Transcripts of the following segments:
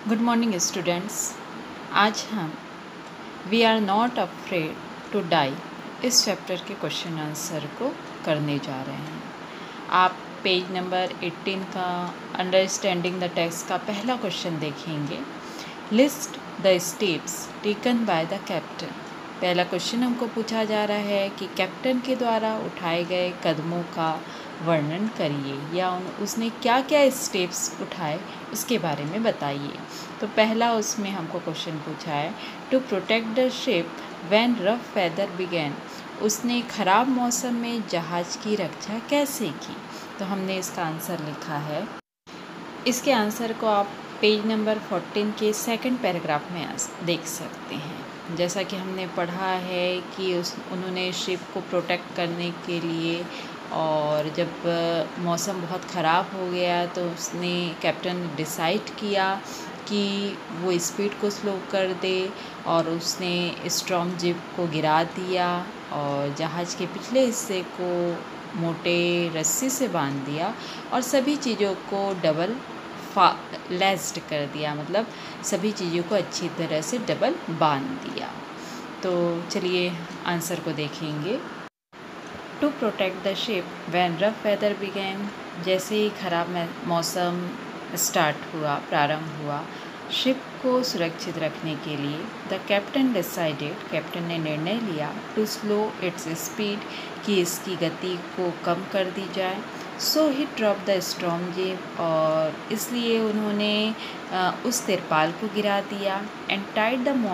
Good morning students. आज हम we are not afraid to die इस चैप्टर के क्वेश्चन आंसर को करने जा रहे हैं। आप पेज नंबर 18 का अंडरस्टैंडिंग द टेक्स्ट का पहला क्वेश्चन देखेंगे। List the steps taken by the captain. पहला क्वेश्चन हमको पूछा जा रहा है कि कैप्टन के द्वारा उठाए गए कदमों का वर्णन करिए या उसने क्या क्या स्टेप्स उठाए उसके बारे में बताइए। तो पहला उसमें हमको क्वेश्चन पूछा है to protect the ship when rough weather began. उसने ख़राब मौसम में जहाज़ की रक्षा कैसे की। तो हमने इसका आंसर लिखा है। इसके आंसर को आप पेज नंबर 14 के सेकंड पैराग्राफ में देख सकते हैं। जैसा कि हमने पढ़ा है कि उन्होंने शिप को प्रोटेक्ट करने के लिए और जब मौसम बहुत ख़राब हो गया तो उसने कैप्टन ने डिसाइड किया कि वो स्पीड को स्लो कर दे और उसने स्ट्रॉन्ग जिप को गिरा दिया और जहाज़ के पिछले हिस्से को मोटे रस्सी से बांध दिया और सभी चीज़ों को डबल लेस्ड कर दिया, मतलब सभी चीज़ों को अच्छी तरह से डबल बांध दिया। तो चलिए आंसर को देखेंगे। To protect the ship when rough weather began. जैसे ही ख़राब मौसम प्रारंभ हुआ, शिप को सुरक्षित रखने के लिए द कैप्टन डिसाइडेड, कैप्टन ने निर्णय लिया टू स्लो इट्स स्पीड, कि इसकी गति को कम कर दी जाए। So he drop the strong jib, और इसलिए उन्होंने उस तिरपाल को गिरा दिया। And tied the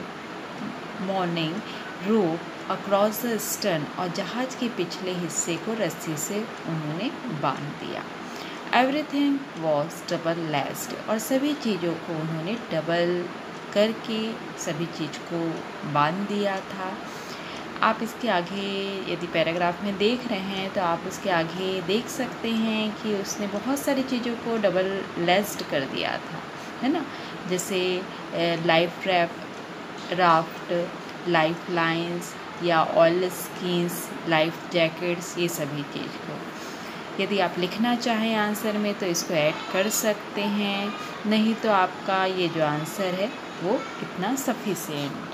morning rope across the stern, और जहाज़ के पिछले हिस्से को रस्सी से उन्होंने बांध दिया। एवरीथिंग वॉज डबल लेस्ड, और सभी चीज़ों को उन्होंने डबल करके सभी चीज़ को बांध दिया था। आप इसके आगे यदि पैराग्राफ में देख रहे हैं तो आप उसके आगे देख सकते हैं कि उसने बहुत सारी चीज़ों को डबल लेस्ड कर दिया था, है ना। जैसे लाइफ राफ्ट, लाइफ लाइंस या ऑयल स्कीन्स, लाइफ जैकेट्स, ये सभी चीज़ को यदि आप लिखना चाहें आंसर में तो इसको ऐड कर सकते हैं, नहीं तो आपका ये जो आंसर है वो इतना सफिशिएंट है।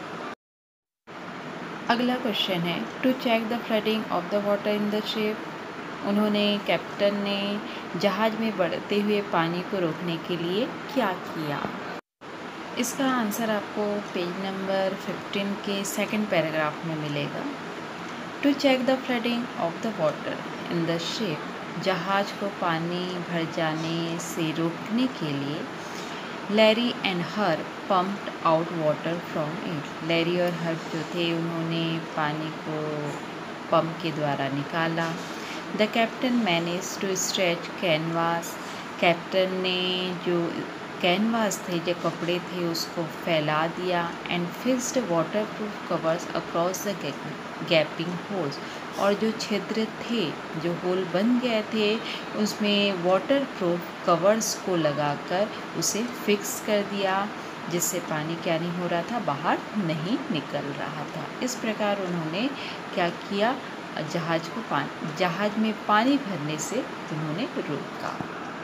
अगला क्वेश्चन है to check the flooding of the water in the ship. उन्होंने कैप्टन ने जहाज़ में बढ़ते हुए पानी को रोकने के लिए क्या किया। इसका आंसर आपको पेज नंबर 15 के सेकंड पैराग्राफ में मिलेगा। To check the flooding of the water in the ship, जहाज़ को पानी भर जाने से रोकने के लिए Larry and Herb pumped out water from it. Larry और हर जो थे उन्होंने पानी को पंप के द्वारा निकाला। The captain manage to stretch canvas, captain ने जो कैनवास थे, जो कपड़े थे, उसको फैला दिया। And fixed waterproof covers across the gaping holes, और जो छिद्र थे, जो होल बन गए थे, उसमें वाटर प्रूफ कवर्स को लगाकर उसे फिक्स कर दिया, जिससे पानी क्या नहीं हो रहा था, बाहर नहीं निकल रहा था। इस प्रकार उन्होंने क्या किया, जहाज में पानी भरने से उन्होंने रोका।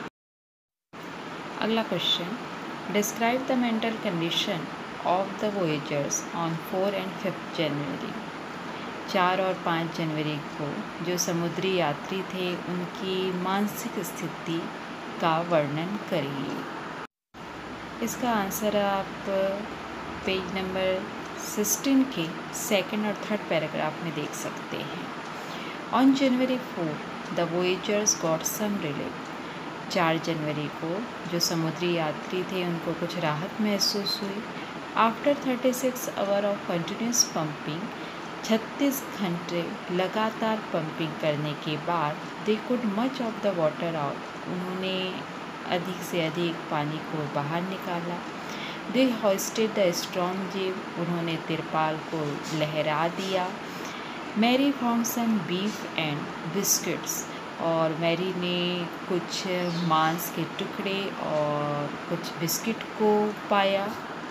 अगला question, describe the mental condition of the voyagers on 4 and 5 January. 4 और 5 जनवरी को जो समुद्री यात्री थे उनकी मानसिक स्थिति का वर्णन करिए। इसका आंसर आप पेज नंबर 16 के सेकंड और थर्ड पैराग्राफ में देख सकते हैं। On January 4 the voyagers got some relief. 4 जनवरी को जो समुद्री यात्री थे उनको कुछ राहत महसूस हुई। After 36 hour of continuous pumping, 36 घंटे लगातार पंपिंग करने के बाद they could much of the water out, उन्होंने अधिक से अधिक पानी को बाहर निकाला। They hoisted the strong jib, उन्होंने तिरपाल को लहरा दिया। Mary found some beef and biscuits, और मैरी ने कुछ मांस के टुकड़े और कुछ बिस्किट को पाया।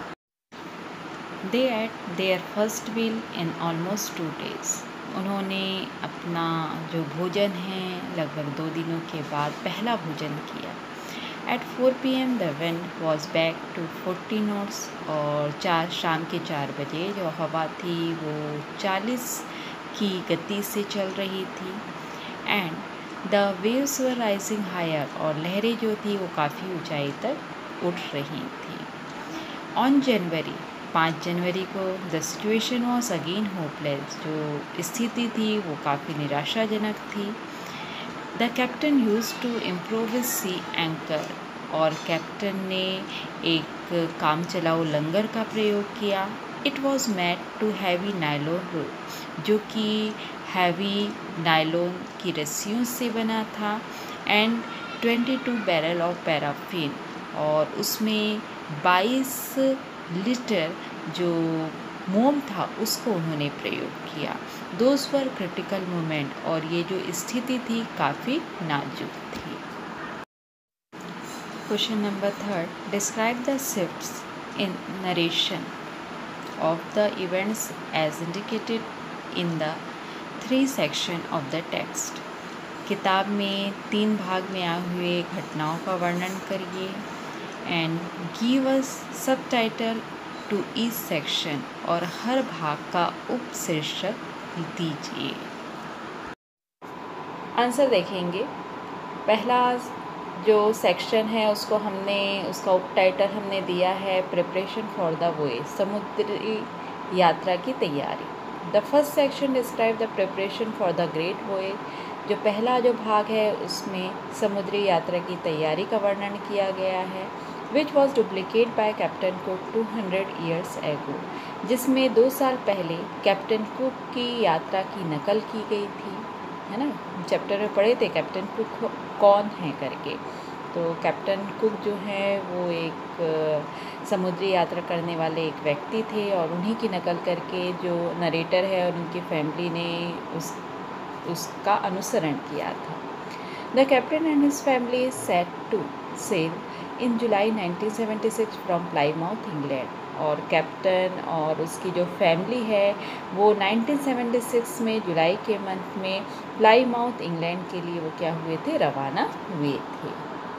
They ate their first meal in almost 2 days, उन्होंने अपना जो भोजन है लगभग 2 दिनों के बाद पहला भोजन किया। At 4 p.m. the wind was back to 40 knots और शाम के 4 बजे जो हवा थी वो 40 की गति से चल रही थी। And the waves were rising higher और लहरें जो थी वो काफ़ी ऊंचाई तक उठ रही थी। ऑन जनवरी 5 जनवरी को the situation was again hopeless, जो स्थिति थी वो काफ़ी निराशाजनक थी। The captain use to improvise sea anchor और कैप्टन ने एक काम चलाऊ लंगर का प्रयोग किया। It was made to heavy nylon rope, जो कि हैवी नायलॉन की रस्सियों से बना था। एंड 22 बैरल ऑफ पैराफिन और उसमें 22 लीटर जो मोम था उसको उन्होंने प्रयोग किया। दोज वर क्रिटिकल मोमेंट और ये जो स्थिति थी काफ़ी नाजुक थी। Question number 3, describe the shifts in narration of the events as indicated in the 3 section of the text. किताब में 3 भाग में आए हुए घटनाओं का वर्णन करिए and give us subtitle to each section और हर भाग का उपशीर्षक दीजिए। आंसर देखेंगे। पहला जो सेक्शन है उसका उपटाइटल हमने दिया है प्रिपरेशन फॉर द वॉयेज, समुद्री यात्रा की तैयारी। The first section describe the preparation for the great voyage. जो पहला जो भाग है उसमें समुद्री यात्रा की तैयारी का वर्णन किया गया है। Which was duplicate by captain Cook 200 years ago, जिसमें 2 साल पहले कैप्टन कुक की यात्रा की नकल की गई थी, है ना। चैप्टर में पढ़े थे कैप्टन कुक कौन है करके। तो कैप्टन कुक जो है वो एक समुद्री यात्रा करने वाले एक व्यक्ति थे और उन्हीं की नकल करके जो नरेटर है और उनकी फैमिली ने उसका अनुसरण किया था। The captain and his family set to sail in July 1976 from Plymouth England. और कैप्टन और उसकी जो फैमिली है वो 1976 में जुलाई के मंथ में प्लाईमाउथ इंग्लैंड के लिए वो क्या हुए थे, रवाना हुए थे।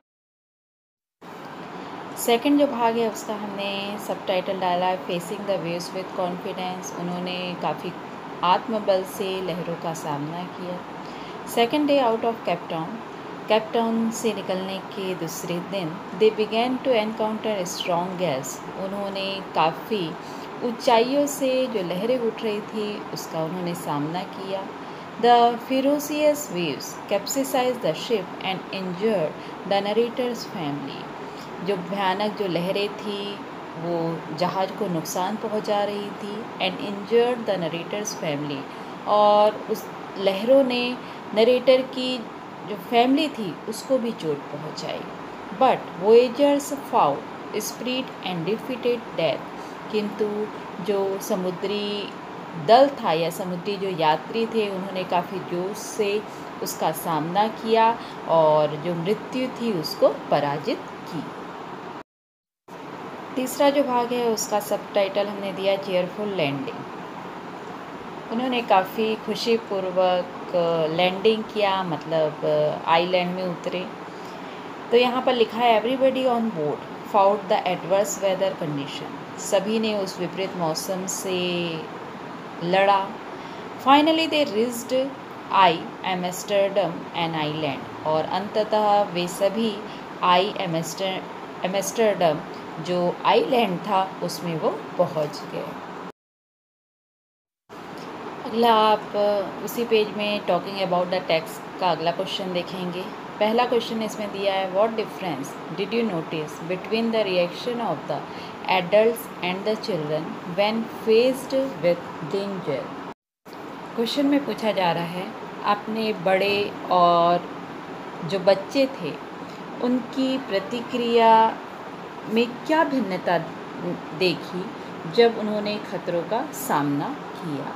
सेकंड जो भाग है उसका हमने सबटाइटल डाला है facing the waves with confidence. उन्होंने काफ़ी आत्मबल से लहरों का सामना किया। Second day out of Cape Town से निकलने के दूसरे दिन they began to encounter strong gales. उन्होंने काफ़ी ऊंचाइयों से जो लहरें उठ रही थी उसका उन्होंने सामना किया। The ferocious waves capsize the ship and injured the narrator's family. जो भयानक जो लहरें थी वो जहाज को नुकसान पहुंचा रही थी। And injured the narrator's family, और उस लहरों ने नरेटर की जो फैमिली थी उसको भी चोट पहुंचाई। But voyagers fought spirit and defeated death. किंतु जो समुद्री दल था या समुद्री जो यात्री थे उन्होंने काफ़ी जोश से उसका सामना किया और जो मृत्यु थी उसको पराजित की। तीसरा जो भाग है उसका सबटाइटल हमने दिया चेयरफुल लैंडिंग। उन्होंने काफ़ी खुशीपूर्वक लैंडिंग किया, मतलब आइलैंड में उतरे। तो यहाँ पर लिखा है everybody on board fought the adverse weather condition. सभी ने उस विपरीत मौसम से लड़ा। Finally they reached Amsterdam an island, और अंततः वे सभी एम्स्टर्डम जो आइलैंड था उसमें वो पहुंच गए। अगला आप उसी पेज में टॉकिंग अबाउट द टेक्स्ट का अगला क्वेश्चन देखेंगे। पहला क्वेश्चन इसमें दिया है what difference did you notice between the reaction of the adults and the children when faced with danger. Question में पूछा जा रहा है आपने बड़े और जो बच्चे थे उनकी प्रतिक्रिया में क्या भिन्नता देखी जब उन्होंने खतरों का सामना किया।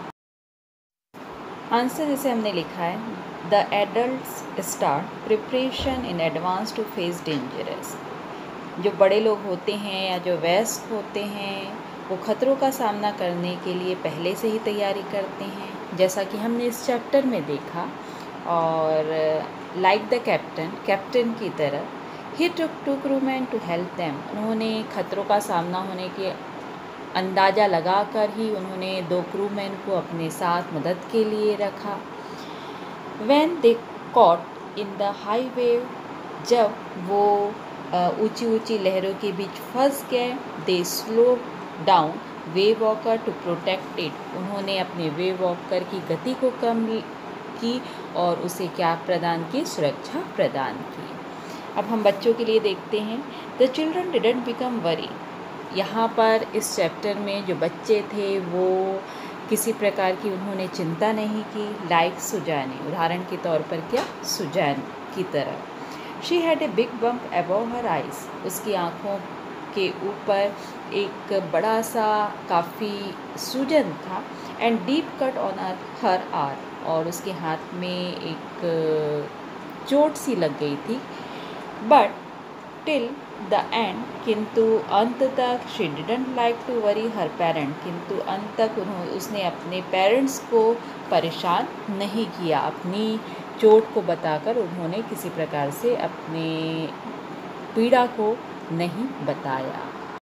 आंसर जैसे हमने लिखा है the adults start preparation in advance to face dangerous. जो बड़े लोग होते हैं या जो वयस्क होते हैं वो खतरों का सामना करने के लिए पहले से ही तैयारी करते हैं, जैसा कि हमने इस चैप्टर में देखा। और लाइक द कैप्टन की तरह ही took 2 crewmen to help them. उन्होंने खतरों का सामना होने के अंदाज़ा लगाकर ही उन्होंने 2 क्रूमैन को अपने साथ मदद के लिए रखा। When they caught in the high wave, जब वो ऊंची ऊंची लहरों के बीच फंस गए, they slowed down wave walker to protect it. उन्होंने अपने वेव वॉकर की गति को कम की और उसे क्या प्रदान की, सुरक्षा प्रदान की। अब हम बच्चों के लिए देखते हैं, the children didn't become worry. यहाँ पर इस चैप्टर में जो बच्चे थे वो किसी प्रकार की उन्होंने चिंता नहीं की। लाइक सुजाने, उदाहरण के तौर पर क्या, सुजान की तरह। She had a big bump above her eyes. उसकी आँखों के ऊपर एक बड़ा सा काफ़ी सूजन था। And deep cut on her arm, और उसके हाथ में एक चोट सी लग गई थी। बट टिल द एंड, किंतु अंत तक, she didn't like to worry her parent, किंतु अंत तक उसने अपने पेरेंट्स को परेशान नहीं किया। अपनी चोट को बताकर उन्होंने किसी प्रकार से अपने पीड़ा को नहीं बताया।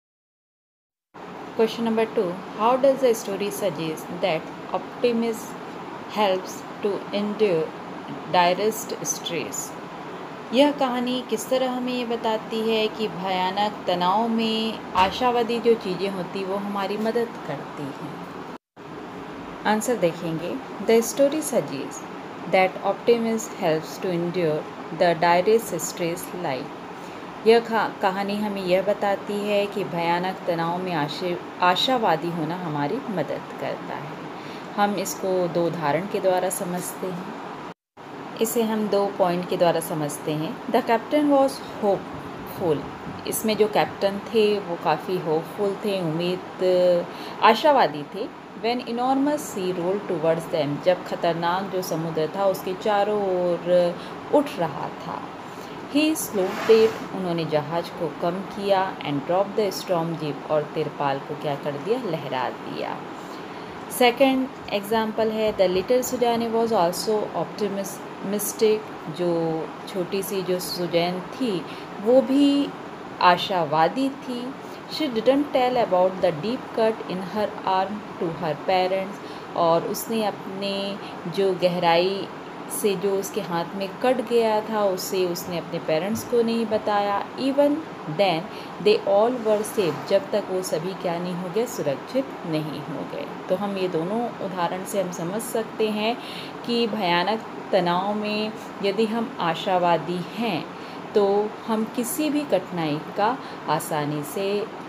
Question number 2, how does the story suggest that optimism helps to endure direst stress. यह कहानी किस तरह हमें ये बताती है कि भयानक तनाव में आशावादी जो चीज़ें होती वो हमारी मदद करती हैं। आंसर देखेंगे, the story suggest that optimism helps to endure the direst stress life. यह कहानी हमें यह बताती है कि भयानक तनाव में आशावादी होना हमारी मदद करता है। हम इसको 2 उदाहरण के द्वारा समझते हैं। इसे हम 2 पॉइंट के द्वारा समझते हैं। The captain was hopeful. इसमें जो कैप्टन थे वो काफ़ी होपफुल थे, उम्मीद आशावादी थे। When enormous sea roll towards them, जब खतरनाक जो समुद्र था उसके चारों ओर उठ रहा था। ही स्लोड इट, उन्होंने जहाज़ को कम किया। And drop the storm jib, और तिरपाल को क्या कर दिया, लहरा दिया। सेकेंड एग्जाम्पल है, the little Suzanne was also optimistic. जो छोटी सी जो सुजैन थी वो भी आशावादी थी। She didn't tell about the deep cut in her arm to her parents, और उसने अपने जो गहराई से जो उसके हाथ में कट गया था उसे उसने अपने पेरेंट्स को नहीं बताया। Even then they all were safe, जब तक वो सभी क्या नहीं हो गए, सुरक्षित नहीं हो गए। तो हम ये दोनों उदाहरण से हम समझ सकते हैं कि भयानक तनाव में यदि हम आशावादी हैं तो हम किसी भी कठिनाई का आसानी से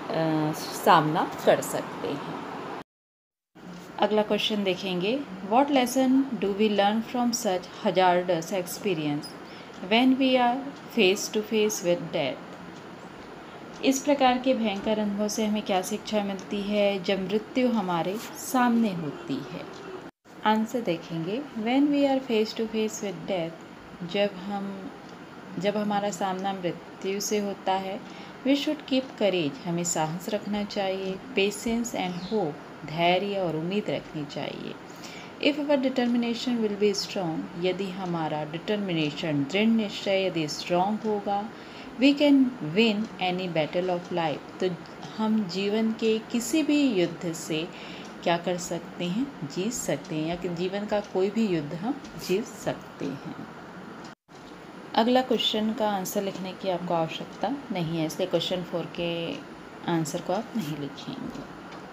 सामना कर सकते हैं। अगला क्वेश्चन देखेंगे, what lesson do we learn from such hazardous experience when we are face to face with death. इस प्रकार के भयंकर अनुभव से हमें क्या शिक्षा मिलती है जब मृत्यु हमारे सामने होती है। आंसर देखेंगे, when we are face to face with death, जब हमारा सामना मृत्यु से होता है, वी शुड कीप करेज, हमें साहस रखना चाहिए। पेशेंस एंड होप, धैर्य और उम्मीद रखनी चाहिए। If our determination will be strong, यदि हमारा डिटर्मिनेशन, दृढ़ निश्चय यदि स्ट्रॉन्ग होगा, we can win any battle of life, तो हम जीवन के किसी भी युद्ध से क्या कर सकते हैं, जीत सकते हैं, या कि जीवन का कोई भी युद्ध हम जीत सकते हैं। अगला क्वेश्चन का आंसर लिखने की आपको आवश्यकता नहीं है, इसलिए क्वेश्चन 4 के आंसर को आप नहीं लिखेंगे।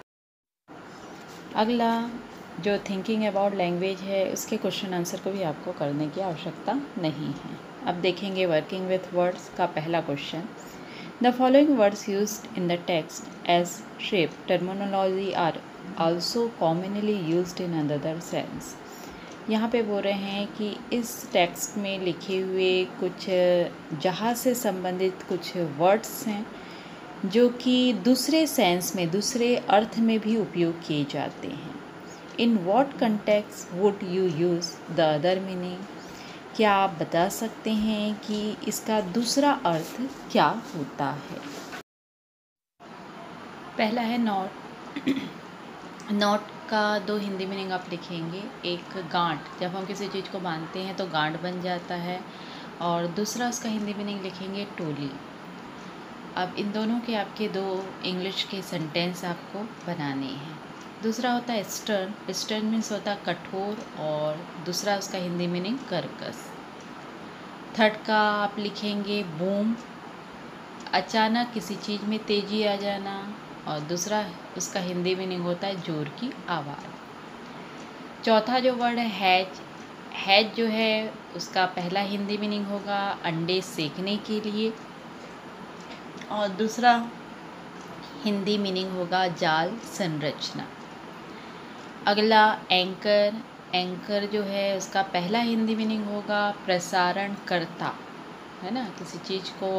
अगला जो थिंकिंग अबाउट लैंग्वेज है उसके क्वेश्चन आंसर को भी आपको करने की आवश्यकता नहीं है। अब देखेंगे वर्किंग विथ वर्ड्स का पहला question. The following words used in the text as ship terminology are also commonly used in another sense. यहाँ पे बोल रहे हैं कि इस टेक्स्ट में लिखे हुए कुछ जहाज़ से संबंधित कुछ वर्ड्स हैं जो कि दूसरे सेंस में, दूसरे अर्थ में भी उपयोग किए जाते हैं। In what context would you use the other meaning, क्या आप बता सकते हैं कि इसका दूसरा अर्थ क्या होता है। पहला है नॉट। नॉट का 2 हिंदी मीनिंग आप लिखेंगे। एक गांठ, जब हम किसी चीज़ को बांधते हैं तो गांठ बन जाता है, और दूसरा उसका हिंदी मीनिंग लिखेंगे टोली। अब इन दोनों के आपके दो इंग्लिश के सेंटेंस आपको बनाने हैं। दूसरा होता है स्टर्न। स्टर्न मीन्स होता है कठोर, और दूसरा उसका हिंदी मीनिंग कर्कश। थर्ड का आप लिखेंगे बूम, अचानक किसी चीज़ में तेज़ी आ जाना, और दूसरा उसका हिंदी मीनिंग होता है जोर की आवाज़। चौथा जो वर्ड है हैच। हैच जो है उसका पहला हिंदी मीनिंग होगा अंडे सेकने के लिए, और दूसरा हिंदी मीनिंग होगा जाल संरचना। अगला एंकर। एंकर जो है उसका पहला हिंदी मीनिंग होगा प्रसारण कर्ता, है ना, किसी चीज़ को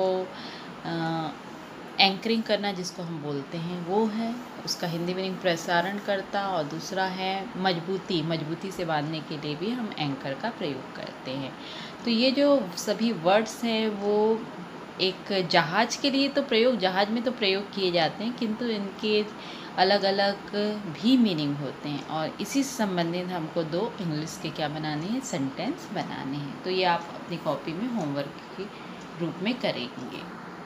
एंकरिंग करना जिसको हम बोलते हैं वो है उसका हिंदी मीनिंग प्रसारण करता। और दूसरा है मजबूती। मजबूती से बांधने के लिए भी हम एंकर का प्रयोग करते हैं। तो ये जो सभी वर्ड्स हैं वो एक जहाज के लिए तो जहाज में तो प्रयोग किए जाते हैं, किंतु इनके अलग अलग भी मीनिंग होते हैं, और इसी से संबंधित हमको दो इंग्लिश के क्या बनाने हैं, सेंटेंस बनाने हैं। तो ये आप अपनी कॉपी में होमवर्क के रूप में करेंगे।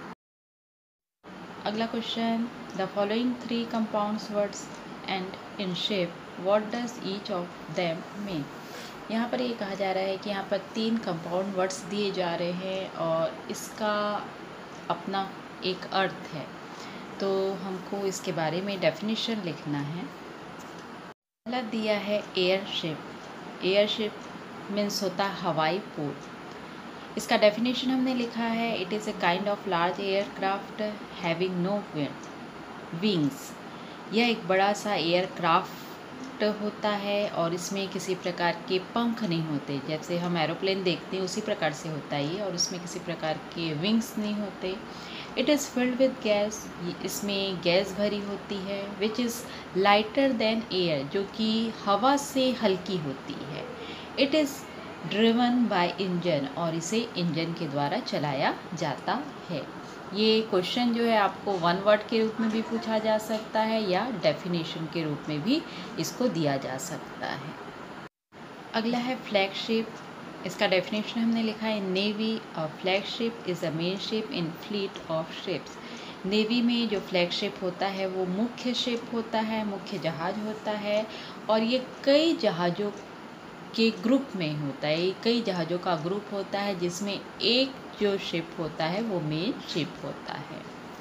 अगला question, the following 3 compounds words end in ship what does each of them mean. यहाँ पर ये कहा जा रहा है कि यहाँ पर 3 कंपाउंड वर्ड्स दिए जा रहे हैं और इसका अपना एक अर्थ है, तो हमको इसके बारे में डेफिनेशन लिखना है। पहला दिया है एयरशिप। एयरशिप मीन्स होता है हवाई पोत। इसका डेफिनेशन हमने लिखा है, it is a kind of large aircraft having no wings. यह एक बड़ा सा एयरक्राफ्ट होता है और इसमें किसी प्रकार के पंख नहीं होते। जैसे हम एरोप्लेन देखते हैं उसी प्रकार से होता है ये, और उसमें किसी प्रकार के विंग्स नहीं होते। It is filled with gas. इसमें गैस भरी होती है। Which is lighter than air, जो कि हवा से हल्की होती है। It is driven by engine, और इसे इंजन के द्वारा चलाया जाता है। ये क्वेश्चन जो है आपको 1 वर्ड के रूप में भी पूछा जा सकता है या डेफिनेशन के रूप में भी इसको दिया जा सकता है। अगला है फ्लैगशिप। इसका डेफिनेशन हमने लिखा है, navy a flagship is a main ship in fleet of ships. Navy में जो फ्लैगशिप होता है वो मुख्य शिप होता है, मुख्य जहाज होता है, और ये कई जहाज़ों के ग्रुप में होता है। कई जहाज़ों का ग्रुप होता है जिसमें एक जो शिप होता है वो मेन शिप होता है।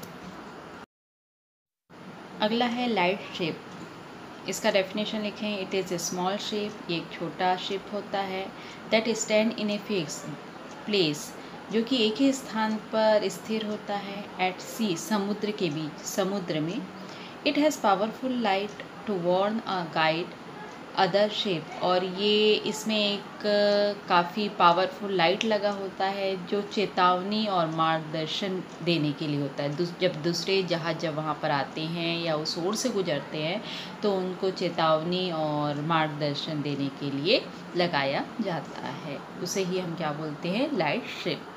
अगला है लाइट शिप। इसका डेफिनेशन लिखें, it is a small ship. ये एक छोटा शिप होता है। That stand in a fix place, जो कि एक ही स्थान पर स्थिर होता है। एट सी, समुद्र के बीच, समुद्र में। It has powerful light to warn a guide other ship, और ये इसमें एक काफ़ी पावरफुल लाइट लगा होता है जो चेतावनी और मार्गदर्शन देने के लिए होता है। जब दूसरे जहाज़ जब वहाँ पर आते हैं या उस ओर से गुजरते हैं तो उनको चेतावनी और मार्गदर्शन देने के लिए लगाया जाता है। उसे ही हम क्या बोलते हैं, लाइट शिप।